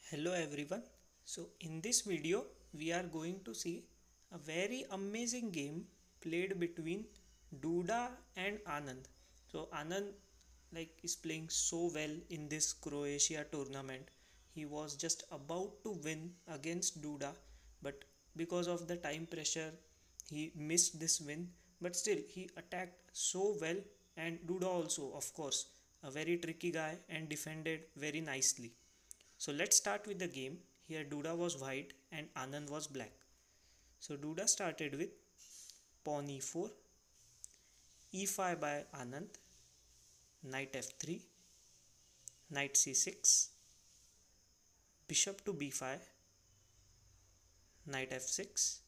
Hello everyone. So in this video we are going to see a very amazing game played between Duda and Anand. So Anand is playing so well in this Croatia tournament. He was just about to win against Duda, but because of the time pressure he missed this win, but still he attacked so well, and Duda also, of course, a very tricky guy and defended very nicely. So let's start with the game. Here Duda was white and Anand was black. So Duda started with pawn e4, e5 by Anand, knight f3, knight c6, bishop to b5, knight f6,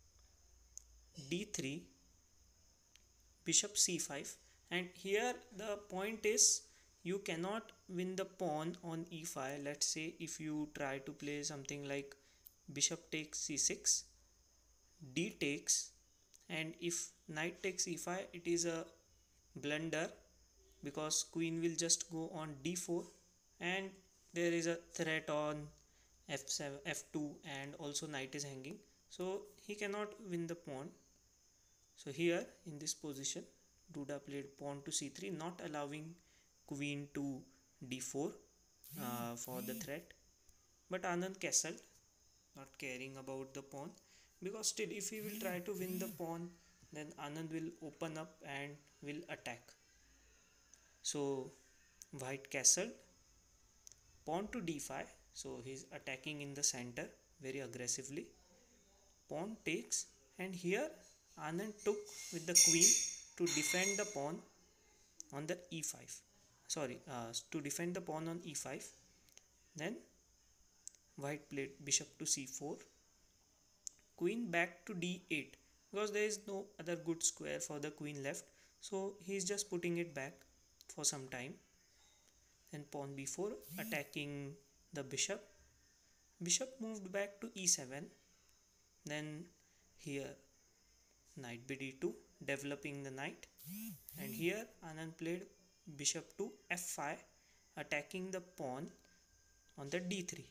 d3, bishop c5. And here the point is you cannot win the pawn on e5. Let's say if you try to play something like bishop takes c6, d takes, and if knight takes e5 it is a blunder because queen will just go on d4, and there is a threat on f7 f2, and also knight is hanging, so he cannot win the pawn. So here in this position Duda played pawn to c3, not allowing queen to d4 for the threat, but Anand castled, not caring about the pawn, because still if he will try to win the pawn then Anand will open up and will attack. So white castle, pawn to d5, so he's attacking in the center very aggressively. Pawn takes, and here Anand took with the queen to defend the pawn on the e5. Sorry, to defend the pawn on e5. Then white played bishop to c4, queen back to d8, because there is no other good square for the queen left, so he is just putting it back for some time. Then pawn b4 attacking the bishop. Bishop moved back to e7. Then here knight bd2, developing the knight, and here Anand played bishop to f5, attacking the pawn on the d3.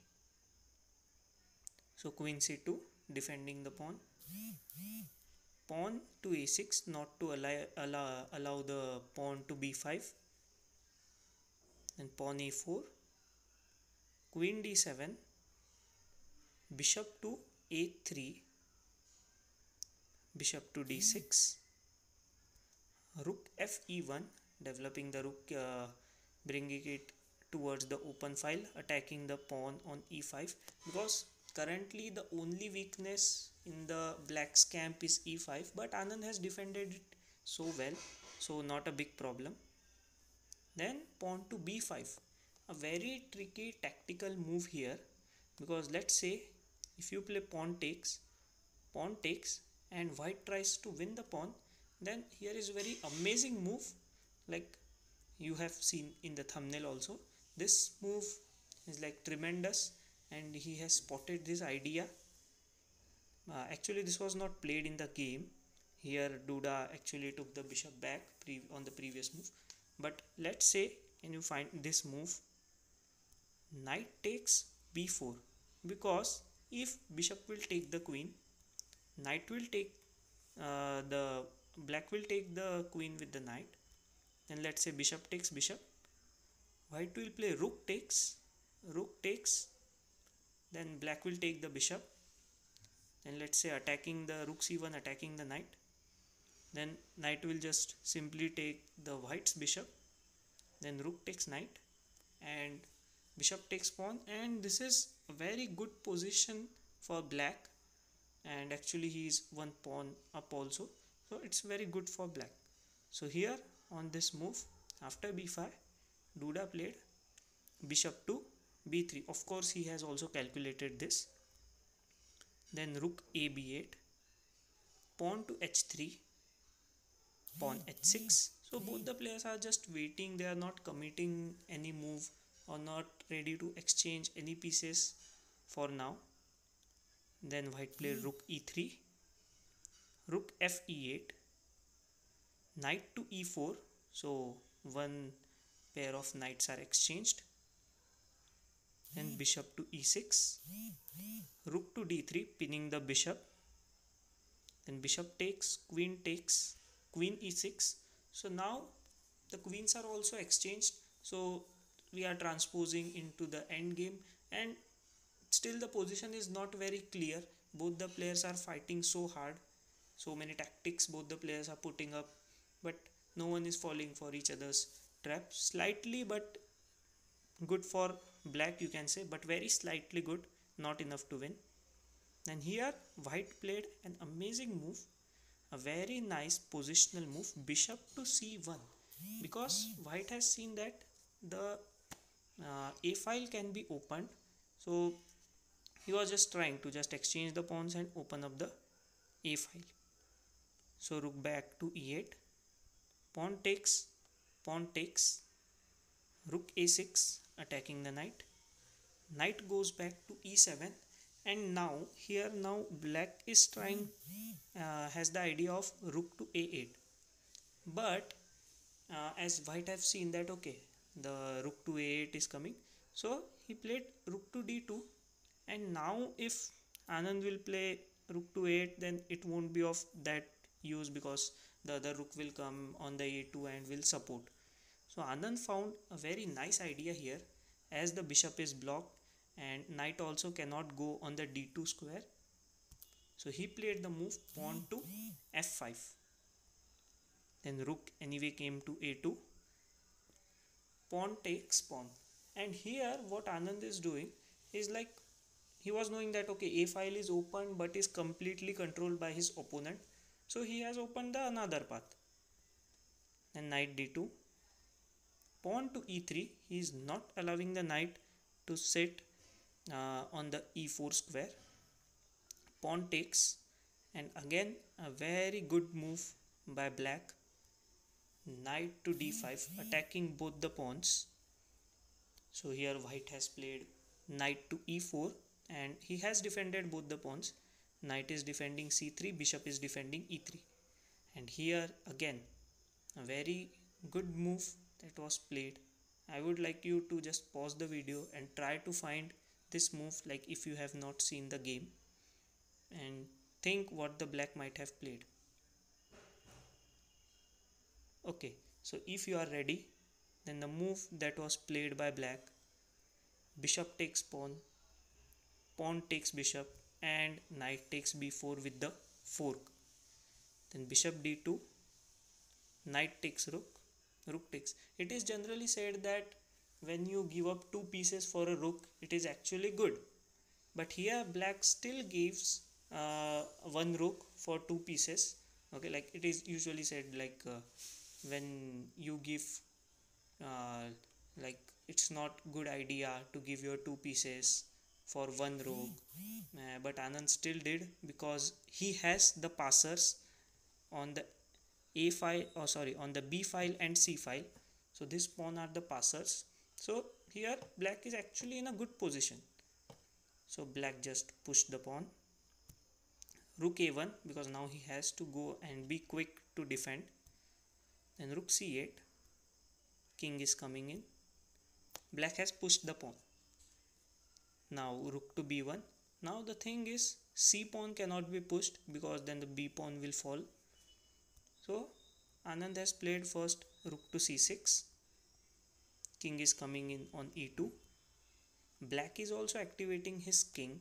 So queen c2, defending the pawn. Pawn to a6, not to allow the pawn to b5. Then pawn a4, queen d7, bishop to a3, bishop to d6, rook fe1, developing the rook, bringing it towards the open file, attacking the pawn on e5, because currently the only weakness in the black's camp is e5, but Anand has defended it so well, so not a big problem. Then pawn to b5, a very tricky tactical move here, because let's say if you play pawn takes, and white tries to win the pawn, then here is very amazing move, like you have seen in the thumbnail also. This move is like tremendous, and he has spotted this idea. Actually this was not played in the game. Here Duda actually took the bishop back on the previous move, but let's say, can you find this move, knight takes b4, because if bishop will take the queen, knight will take the black will take the queen with the knight. Then let's say bishop takes bishop, white will play rook takes, then black will take the bishop, then let's say attacking the rook c1, attacking the knight, then knight will just simply take the white's bishop, then rook takes knight, and bishop takes pawn, and this is a very good position for black, and actually he is one pawn up also, so it's very good for black. So here on this move, after b5, Duda played bishop to b3. Of course he has also calculated this. Then rook a b8, pawn to h3, pawn h6. So both the players are just waiting, they are not committing any move or not ready to exchange any pieces for now. Then white played rook e3, rook fe8, knight to e4, so one pair of knights are exchanged. then bishop to e6, rook to d3, pinning the bishop, then bishop takes, queen e6. So now the queens are also exchanged, so we are transposing into the end game, and still the position is not very clear. Both the players are fighting so hard, so many tactics both the players are putting up, but no one is falling for each other's trap. Slightly but good for black, you can say, but very slightly good, not enough to win. And here white played an amazing move, a very nice positional move, bishop to c1, because white has seen that the a file can be opened. So he was just trying to just exchange the pawns and open up the a file. So rook back to e8, pawn takes, pawn takes, rook a6, attacking the knight, knight goes back to e7, and now here now black is trying, has the idea of rook to a8, but as white have seen that okay, the rook to a8 is coming, so he played rook to d2, and now if Anand will play rook to a8, then it won't be of that use because the other rook will come on the a2 and will support. So Anand found a very nice idea here, as the bishop is blocked and knight also cannot go on the d2 square. So he played the move pawn to f5. Then rook anyway came to a2, pawn takes pawn. And here what Anand is doing is like, he was knowing that okay, a file is open but is completely controlled by his opponent. So he has opened the another path. Then knight d2, pawn to e3, he is not allowing the knight to sit on the e4 square. Pawn takes, and again a very good move by black, knight to d5, attacking both the pawns. So here white has played knight to e4, and he has defended both the pawns. Knight is defending c3, bishop is defending e3, and here again a very good move that was played. I would like you to just pause the video and try to find this move, like if you have not seen the game, and think what the black might have played. Okay, so if you are ready, then the move that was played by black, bishop takes pawn, pawn takes bishop, and knight takes b4 with the fork. Then bishop d2, knight takes rook, rook takes. It is generally said that when you give up two pieces for a rook, it is actually good, but here black still gives one rook for two pieces. Okay, like it is usually said, like when you give uh, like it's not good idea to give your two pieces for one rook, but Anand still did because he has the passers on the a file, or sorry, on the b file and c file. So this pawn are the passers. So here black is actually in a good position. So black just pushed the pawn, rook a1, because now he has to go and be quick to defend. Then rook c8, king is coming in, black has pushed the pawn. Now rook to b1. Now the thing is, c pawn cannot be pushed because then the b pawn will fall. So Anand has played first rook to c6, king is coming in on e2, black is also activating his king,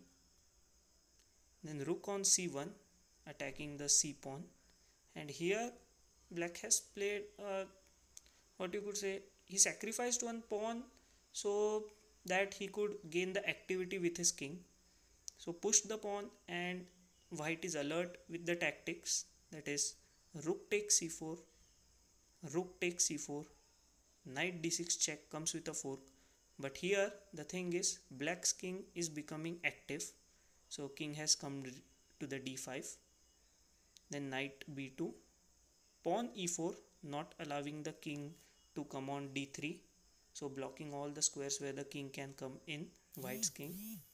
then rook on c1, attacking the c pawn, and here black has played what you could say, he sacrificed one pawn so that he could gain the activity with his king. So push the pawn, and white is alert with the tactics, that is rook takes c4, rook takes c4, knight d6 check comes with a fork. But here the thing is, black's king is becoming active, so king has come to the d5, then knight b2, pawn e4, not allowing the king to come on d3, so blocking all the squares where the king can come in white's king.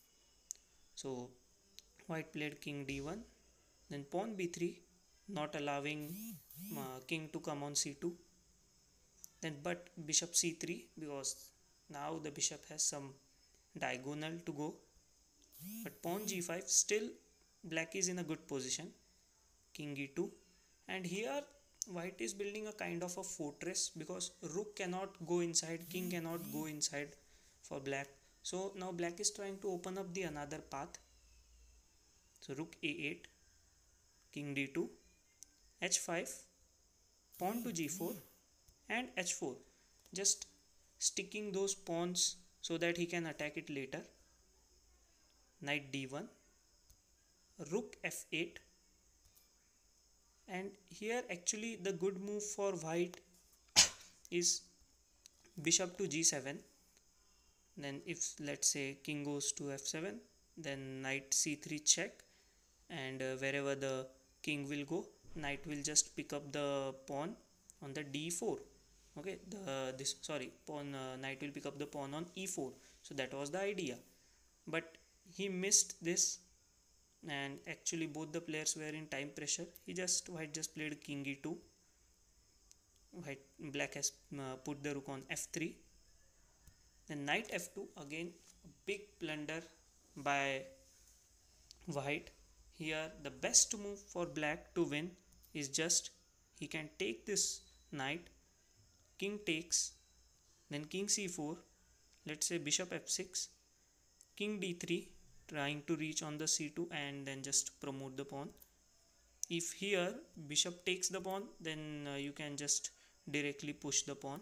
So white played king d1, then pawn b3, not allowing king to come on c2, then but bishop c3, because now the bishop has some diagonal to go, but pawn g5, still black is in a good position. King e2, and here white is building a kind of a fortress because rook cannot go inside, king cannot go inside for black. So now black is trying to open up the another path. So rook a8, king d2, h5, pawn to g4, and h4, just sticking those pawns so that he can attack it later. Knight d1, rook f8, and here actually the good move for white is bishop to g7. Then if let's say king goes to f7, then knight c3 check, and wherever the king will go, knight will just pick up the pawn on the d4. Okay, knight will pick up the pawn on e4. So that was the idea, but he missed this, and actually both the players were in time pressure. White just played king e2. Black has put the rook on f3. Then knight f2, again a big blunder by white. Here the best move for black to win is just he can take this knight, king takes, then king c4, let's say bishop f6, king d3, trying to reach on the c2 and then just promote the pawn. If here bishop takes the pawn, then you can just directly push the pawn,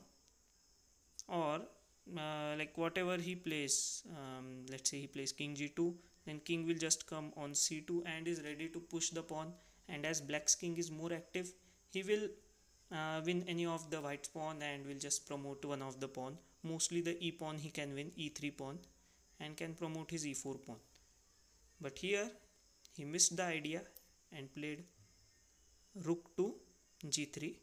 or like whatever he plays, let's say he plays king g2, then king will just come on c2 and is ready to push the pawn, and as black's king is more active, he will win any of the white's pawn and will just promote one of the pawn. Mostly the e pawn he can win, e3 pawn, and can promote his e4 pawn. But here he missed the idea and played rook to g3,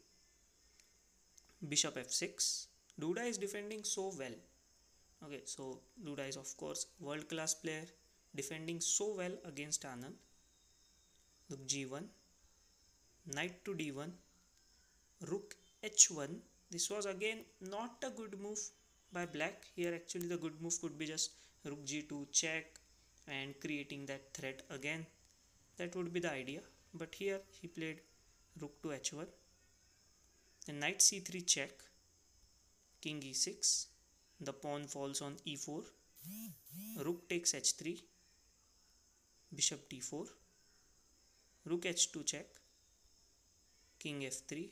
bishop f6. Duda is defending so well. Okay, so Duda is of course world class player, defending so well against Anand. Rook g1, knight to d1, rook h1. This was again not a good move by black. Here actually the good move could be just rook g2 check and creating that threat again. That would be the idea. But here he played rook to h1. Then knight c3 check, king e6. The pawn falls on e4. Rook takes h3. Bishop d4. Rook h2 check. King f3.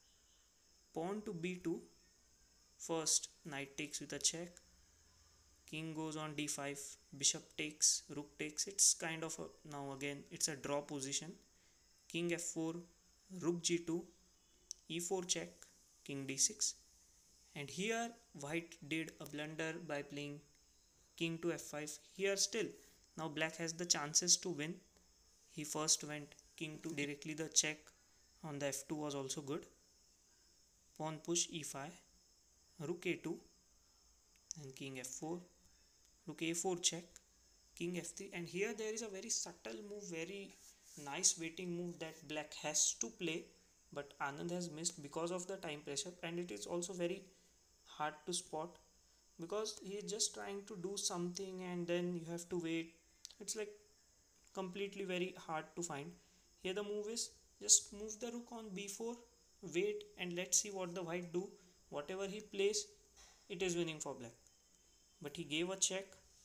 Pawn to b2. First knight takes with a check. King goes on d5. Bishop takes. Rook takes. It's kind of a, now again it's a draw position. King f4. Rook g2. e4 check. King d6. And here white did a blunder by playing king to f5. Here still now black has the chances to win. He first went king to directly the check on the f2 was also good. Pawn push e5, rook a2 and king f4, rook a4 check, king f3, and here there is a very subtle move, very nice waiting move that black has to play, but Anand has missed because of the time pressure, and it is also very hard to spot because he is just trying to do something and then you have to wait. It's like completely very hard to find. Here the move is just move the rook on b4, wait, and let's see what the white do. Whatever he plays, it is winning for black. But he gave a check,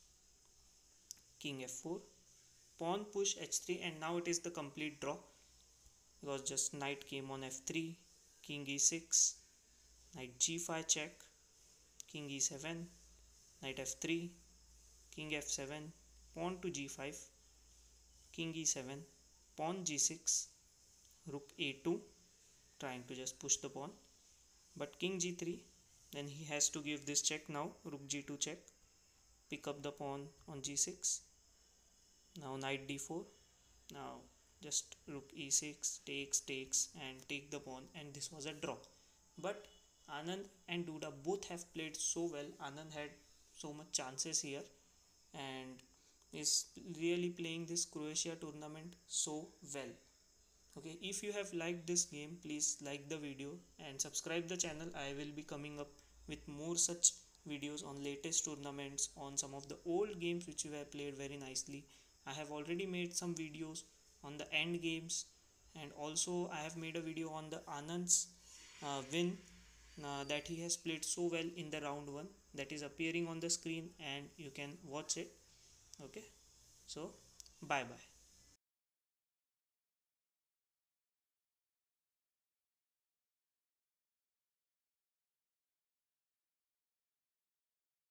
king f4, pawn push h3, and now it is the complete draw because just knight came on f3, king e6, knight g5 check, king e7, knight f3, king f7, pawn to g5, king e7, pawn g6, rook a2, trying to just push the pawn, but king g3, then he has to give this check now, rook g2 check, pick up the pawn on g6, now knight d4, now just rook e6, takes and take the pawn, and this was a draw. But Anand and Duda both have played so well. Anand had so much chances here and is really playing this Croatia tournament so well. Okay, if you have liked this game, please like the video and subscribe the channel. I will be coming up with more such videos on latest tournaments, on some of the old games which we have played very nicely. I have already made some videos on the end games, and also I have made a video on the Anand's win that he has played so well in the round 1, that is appearing on the screen and you can watch it. Okay, so bye bye.